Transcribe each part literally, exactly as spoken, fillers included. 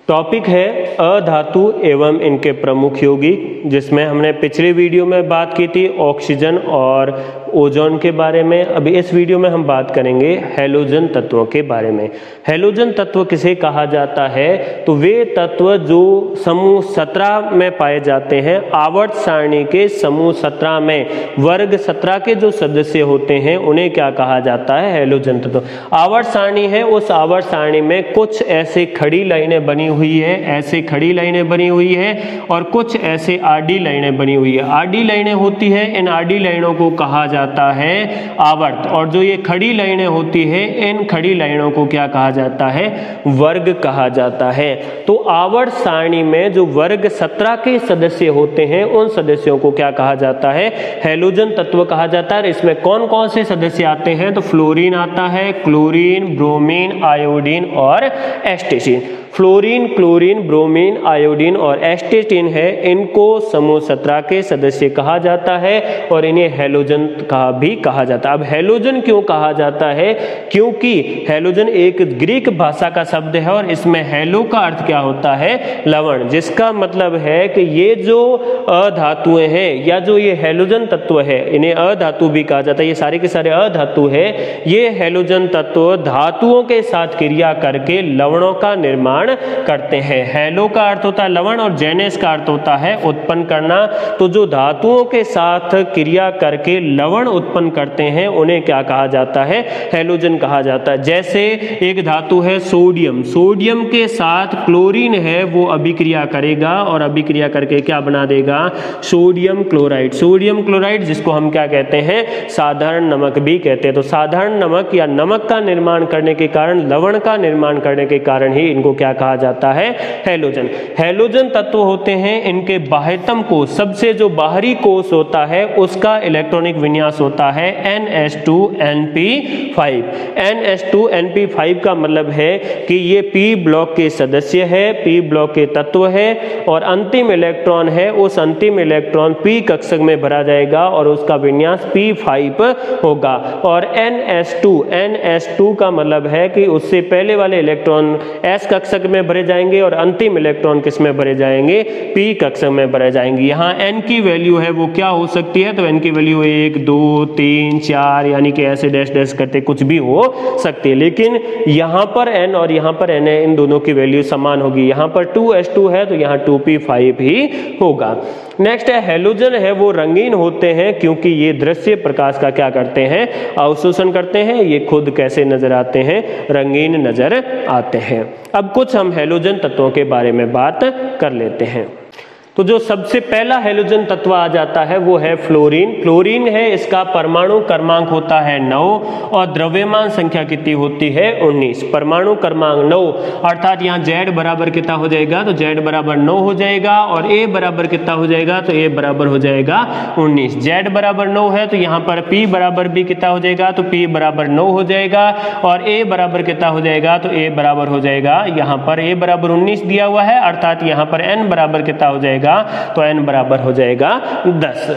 Topic है अधातु एवं इनके प्रमुख यौगिक, जिसमें हमने पिछले वीडियो में बात की थी ऑक्सीजन और ओजोन के बारे में। अभी इस वीडियो में हम बात करेंगे हैलोजन तत्वों के बारे में। हैलोजन तत्व किसे कहा जाता है? तो वे तत्व जो समूह सत्रह में पाए जाते हैं, आवर्त सारणी के समूह सत्रह में वर्ग सत्रह के जो सदस्य होते हैं उन्हें क्या कहा जाता है? हैलोजन तत्व। आवर्त सारणी है, उस आवर्त सारणी में कुछ ऐसे खड़ी लाइनें बनी हुई है, ऐसे खड़ी लाइनें बनी हुई है और कुछ ऐसे आडी लाइनें बनी हुई है। आडी लाइनें होती है, इन आडी लाइनों को कहा जाता है आवर्त, और जो ये खड़ी लाइनें होती है इन खड़ी लाइनों को क्या कहा जाता है? वर्ग कहा जाता है। तो आवर्त सारणी में जो वर्ग सत्रह के सदस्य होते हैं उन सदस्यों को क्या कहा जाता है? हैलोजन तत्व कहा जाता है। इसमें कौन कौन से सदस्य आते हैं? तो फ्लोरीन आता है, क्लोरीन, ब्रोमीन, आयोडीन और astatine. Fluorine, chlorine, bromine, iodine और एस्टेटिन है, इनको समूह सत्रह के सदस्य कहा जाता है और इन्हें हैलोजन कहा भी कहा जाता है। अब हैलोजन क्यों कहा जाता है? क्योंकि हैलोजन एक ग्रीक भाषा का शब्द है और इसमें हैलो का अर्थ क्या होता है? लवण, जिसका मतलब है कि ये जो अधातुएं हैं या जो ये हैलोजन तत्व है, इन्हें अधातु भी कहा जाता है, ये सारे के सारे अधातु है। ये हैलोजन तत्व धातुओं के साथ क्रिया करके लवणों का निर्माण करते हैं। हैलो का अर्थ होता है लवण और जेनेस का अर्थ होता है उत्पन्न करना। तो जो धातुओं के साथ क्रिया करके लवण उत्पन्न करते हैं उन्हें क्या कहा जाता है? हैलोजन कहा जाता है। जैसे एक धातु है सोडियम, सोडियम के साथ क्लोरीन है, वो अभिक्रिया करेगा और अभिक्रिया करके क्या बना देगा? Sodium chloride. सोडियम क्लोराइड जिसको हम क्या कहते हैं? साधारण नमक भी कहते हैं। तो साधारण नमक या नमक का निर्माण करने के कारण, लवण का निर्माण करने के कारण ही इनको क्या कहा जाता है? हैलोजन। हैलोजन तत्व होते हैं, इनके बाह्यतम कोश, सबसे जो बाहरी कोश होता है उसका इलेक्ट्रॉनिक विन्यास होता है N S two N P five. N S two N P five का मतलब है कि ये p ब्लॉक के सदस्य है, p ब्लॉक के तत्व है और अंतिम इलेक्ट्रॉन है, उस अंतिम इलेक्ट्रॉन p कक्षक में भरा जाएगा और उसका विन्यास पी फाइव होगा। और N S two, N S two का मतलब है कि उससे पहले वाले इलेक्ट्रॉन s कक्षक में भरे जाएंगे और अंतिम इलेक्ट्रॉन किस में भरे जाएंगे? p कक्षक में भरे जाएंगे। यहाँ n की वैल्यू है वो क्या हो सकती है? तो n की वैल्यू एक, दो, तीन, चार, यानी कि ऐसे डैश डैश करते कुछ भी हो सकती है, लेकिन यहाँ पर n और यहाँ पर n है, इन दोनों की वैल्यू समान होगी। यहाँ पर टू एस टू है तो यहाँ टू पी फाइव ही होगा। नेक्स्ट है हैलोजन है, वो रंगीन होते हैं क्योंकि ये दृश्य प्रकाश का क्या करते हैं? अवशोषण करते हैं। ये खुद कैसे नजर आते हैं? रंगीन नजर आते हैं। अब कुछ हम हैलोजन तत्वों के बारे में बात कर लेते हैं। तो जो सबसे पहला हैलोजन तत्व आ जाता है वो है फ्लोरीन। फ्लोरीन है, इसका परमाणु क्रमांक होता है नौ और द्रव्यमान संख्या कितनी होती है? उन्नीस। परमाणु क्रमांक नौ, अर्थात यहाँ Z बराबर कितना हो जाएगा? तो Z बराबर नौ हो जाएगा और A बराबर कितना हो जाएगा? तो A बराबर हो जाएगा उन्नीस। Z बराबर नौ है तो यहाँ पर P बराबर भी कितना हो जाएगा? तो P बराबर नौ हो जाएगा और A बराबर कितना हो जाएगा? तो A बराबर हो जाएगा, यहाँ पर A बराबर उन्नीस दिया हुआ है, अर्थात यहाँ पर N बराबर कितना हो जाएगा? तो n बराबर हो जाएगा दस।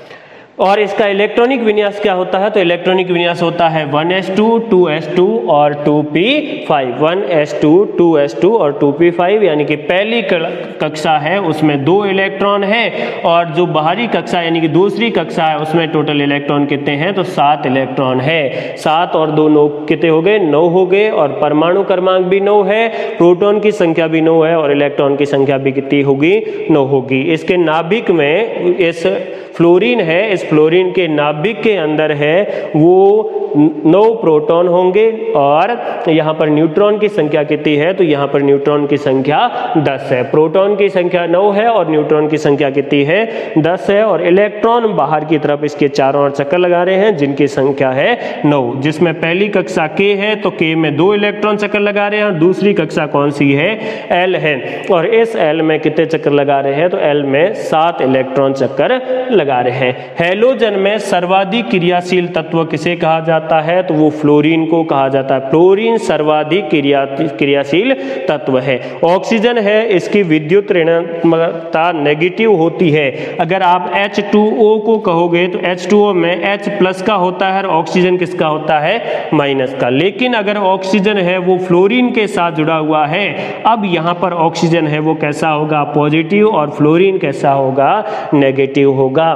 और इसका इलेक्ट्रॉनिक विन्यास क्या होता है? तो इलेक्ट्रॉनिक विन्यास होता है one S two, two S two और two P five. One S two, two S two और टू पी फाइव, यानी कि पहली कक्षा है उसमें दो इलेक्ट्रॉन है और जो बाहरी कक्षा यानी कि दूसरी कक्षा है उसमें टोटल इलेक्ट्रॉन कितने हैं? तो सात इलेक्ट्रॉन है। सात और दो नौ कितने हो गए? नौ हो गए। और परमाणु क्रमांक भी नौ है, प्रोटॉन की संख्या भी नौ है और इलेक्ट्रॉन की संख्या भी कितनी होगी? नौ होगी। इसके नाभिक में इस फ्लोरीन है, इस फ्लोरीन के नाभिक के अंदर है वो नौ प्रोटॉन होंगे और यहाँ पर न्यूट्रॉन की संख्या कितनी है? तो यहाँ पर न्यूट्रॉन की संख्या दस है। प्रोटॉन की संख्या नौ है और न्यूट्रॉन की संख्या कितनी है? दस है। और इलेक्ट्रॉन बाहर की तरफ इसके चारों ओर चक्कर लगा रहे हैं जिनकी संख्या है नौ, जिसमें पहली कक्षा K है तो K में दो इलेक्ट्रॉन चक्कर लगा रहे हैं और दूसरी कक्षा कौन सी है? L है। और इस L में कितने चक्कर लगा रहे हैं? तो L में सात इलेक्ट्रॉन चक्कर लगा रहे हैं। हैलोजन में सर्वाधिक क्रियाशील तत्व किसे कहा जाता है? तो वो फ्लोरीन को कहा जाता है। फ्लोरीन सर्वाधिक क्रिया क्रियाशील तत्व है। ऑक्सीजन है, इसकी विद्युत ऋणात्मकता नेगेटिव होती है। अगर आप एच टू ओ को कहोगे तो एच टू ओ में H प्लस का होता है और ऑक्सीजन किसका होता है? माइनस का। लेकिन अगर ऑक्सीजन है वो फ्लोरीन के साथ जुड़ा हुआ है, अब यहाँ पर ऑक्सीजन है वो कैसा होगा? पॉजिटिव, और फ्लोरीन कैसा होगा? नेगेटिव होगा।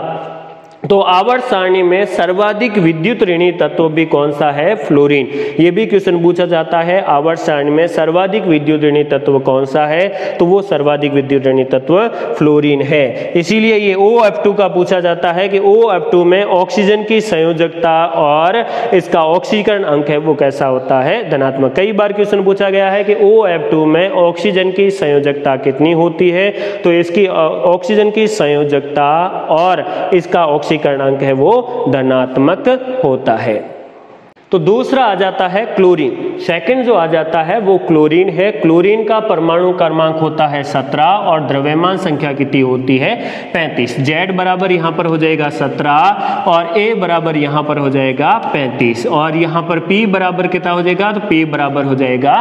तो आवर्त सारणी में सर्वाधिक विद्युत ऋणी तत्व भी कौन सा है? फ्लोरीन। ये भी क्वेश्चन पूछा जाता है, आवर्त सारणी में सर्वाधिक विद्युत ऋणी तत्व कौन सा है? तो वो सर्वाधिक विद्युत ऋणी तत्व फ्लोरीन है। इसीलिए ये ओ एफ टू का पूछा जाता है कि ओ एफ टू में ऑक्सीजन की संयोजकता और इसका ऑक्सीकरण अंक है वो कैसा होता है? धनात्मक। कई बार क्वेश्चन पूछा गया है कि ओ एफ टू में ऑक्सीजन की संयोजकता कितनी होती है? तो इसकी ऑक्सीजन की संयोजकता और इसका ऑक्सीकरण अंक है वो धनात्मक होता है। तो दूसरा आ जाता है क्लोरीन। सेकंड जो आ जाता है वो क्लोरीन है। क्लोरीन का परमाणु क्रमांक होता है सत्रह और द्रव्यमान संख्या कितनी होती है? पैंतीस। जेड बराबर यहाँ पर हो जाएगा सत्रह और ए बराबर यहाँ पर हो जाएगा पैंतीस, और यहाँ पर पी बराबर कितना हो जाएगा? तो पी बराबर हो जाएगा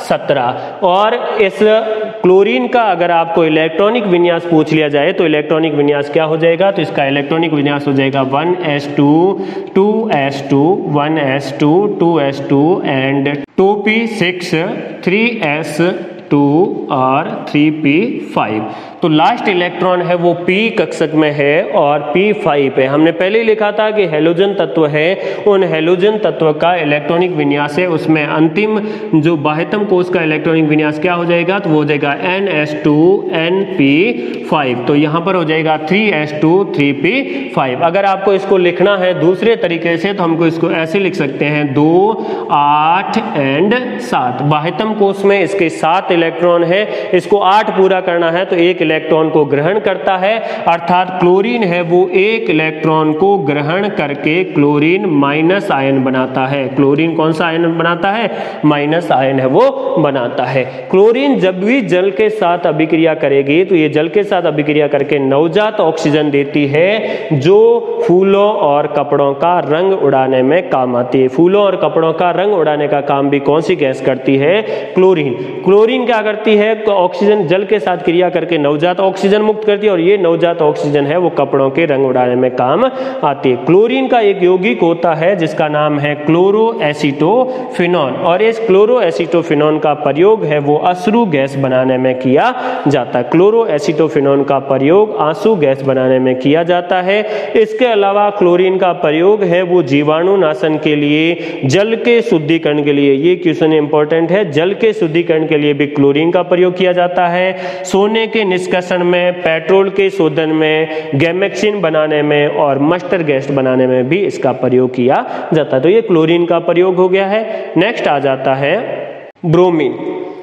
सत्रह। और इस क्लोरीन का अगर आपको इलेक्ट्रॉनिक विन्यास पूछ लिया जाए तो इलेक्ट्रॉनिक विन्यास क्या हो जाएगा? तो इसका इलेक्ट्रॉनिक विन्यास हो जाएगा one S two, two S two, one S two, two S two and two P six, three S two और थ्री पी फाइव। तो लास्ट इलेक्ट्रॉन है वो P कक्षक में है और पी फाइव है। हमने पहले ही लिखा था कि हेलोजन तत्व है, उन हेलोजन तत्व का इलेक्ट्रॉनिक विन्यास है, उसमें अंतिम जो बाह्यतम कोश का इलेक्ट्रॉनिक विन्यास क्या हो जाएगा? तो वो हो जाएगा N S two N P five. तो यहाँ पर हो जाएगा three S two three P five. अगर आपको इसको लिखना है दूसरे तरीके से तो हमको इसको ऐसे लिख सकते हैं, दो, आठ एंड सात। बाह्यतम कोश में इसके सात इलेक्ट्रॉन है, इसको आठ पूरा करना है तो एक इलेक्ट्रॉन को ग्रहण करता है, अर्थात क्लोरीन है वो एक इलेक्ट्रॉन को ग्रहण करके क्लोरीन माइनस आयन बनाता है। क्लोरीन कौन सा आयन बनाता है? माइनस आयन है वो बनाता है। क्लोरीन जब भी जल के साथ अभिक्रिया करेगी तो ये जल के साथ अभिक्रिया करके नवजात ऑक्सीजन देती है जो फूलों और कपड़ों का रंग उड़ाने में काम आती है। फूलों और कपड़ों का रंग उड़ाने का काम भी कौन सी गैस करती है? क्लोरीन। क्लोरीन क्या करती है? ऑक्सीजन जल के साथ क्रिया करके नवजात ऑक्सीजन मुक्त करती है और ये नवजात ऑक्सीजन है वो कपड़ों के रंग उड़ाने में काम आती है। क्लोरीन का एक यौगिक होता है जिसका नाम है क्लोरोएसीटोफिनॉन, और इस क्लोरोएसीटोफिनॉन का प्रयोग है वो अश्रु गैस बनाने में किया जाता है। क्लोरोएसीटोफिनॉन का प्रयोग आंसू गैस बनाने में किया जाता है। इसके अलावा क्लोरीन का प्रयोग है वो जीवाणु नाशन के लिए, जल के शुद्धिकरण के लिए, ये क्वेश्चन इंपॉर्टेंट है, जल के शुद्धिकरण के लिए भी क्लोरीन का प्रयोग किया जाता है। सोने के निष्कर्षण में, पेट्रोल के शोधन में, गैमेक्सिन बनाने में और मस्टर्ड गैस बनाने में भी इसका प्रयोग किया जाता है। तो ये क्लोरीन का प्रयोग हो गया है। नेक्स्ट आ जाता है ब्रोमीन।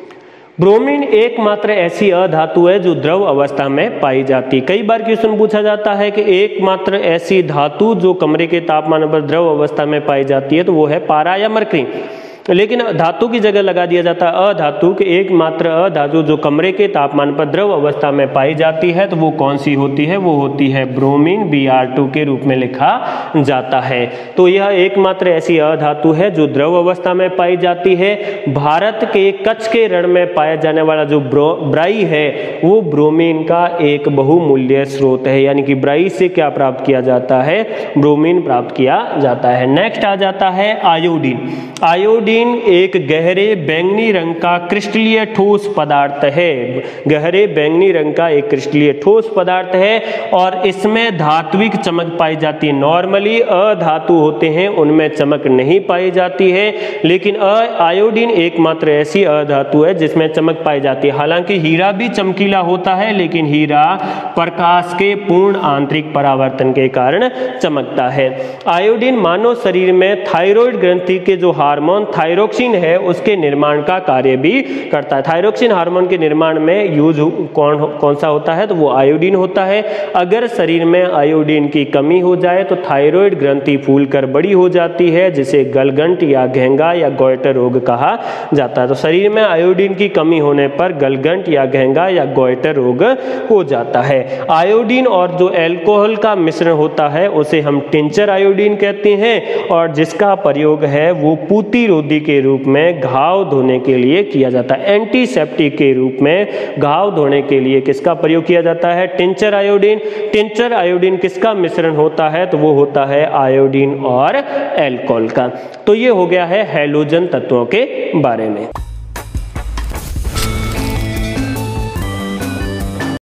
ब्रोमीन एकमात्र ऐसी अधातु है जो द्रव अवस्था में पाई जाती है। कई बार क्वेश्चन पूछा जाता है कि एकमात्र ऐसी धातु जो कमरे के तापमान पर द्रव अवस्था में पाई जाती है तो वो है पारा या मरकरी, लेकिन धातु की जगह लगा दिया जाता है अधातु के एकमात्र अधातु जो कमरे के तापमान पर द्रव अवस्था में पाई जाती है तो वो कौन सी होती है? वो होती है ब्रोमीन, बी आर टू के रूप में लिखा जाता है। तो यह एकमात्र ऐसी अधातु है जो द्रव अवस्था में पाई जाती है। भारत के कच्छ के रण में पाया जाने वाला जो ब्राई है वो ब्रोमीन का एक बहुमूल्य स्रोत है, यानी कि ब्राई से क्या प्राप्त किया जाता है? ब्रोमीन प्राप्त किया जाता है। नेक्स्ट आ जाता है आयोडीन। आयोडीन एक गहरे बैंगनी रंग का क्रिस्टलीय ठोस पदार्थ है। गहरे बैंगनी रंग का एक क्रिस्टलीय ठोस पदार्थ है और इसमें धात्विक चमक पाई जाती है। नॉर्मली अधातु होते हैं उनमें चमक नहीं पाई जाती है, लेकिन आयोडीन एकमात्र ऐसी अधातु है जिसमें चमक पाई जाती है। हालांकि हीरा भी चमकीला होता है, लेकिन हीरा प्रकाश के पूर्ण आंतरिक परावर्तन के कारण चमकता है। आयोडीन मानव शरीर में थायराइड ग्रंथि के जो हार्मोन थायरोक्सिन है उसके निर्माण का कार्य भी करता है। थायरोक्सिन हार्मोन के निर्माण में यूज कौन कौन सा होता है, तो वो आयोडीन होता है। अगर शरीर में आयोडीन की कमी हो जाए तो थायराइड ग्रंथि फूलकर बड़ी हो जाती है, जिसे गलगंट या घेंगा या गॉइटर रोग कहा जाता है। तो शरीर में आयोडीन की कमी होने पर गलगंट या घेंगा या गॉइटर रोग हो जाता है। आयोडीन और जो अल्कोहल का मिश्रण होता है उसे हम टिंचर आयोडीन कहते हैं, और जिसका प्रयोग है वो पूतिरोधी के रूप में घाव धोने के लिए किया जाता है। एंटीसेप्टिक के रूप में घाव धोने के लिए किसका प्रयोग किया जाता है, टिंचर आयोडीन। टिंचर आयोडीन किसका मिश्रण होता है, तो वो होता है आयोडीन और अल्कोहल का। तो ये हो गया है हैलोजन तत्वों के बारे में।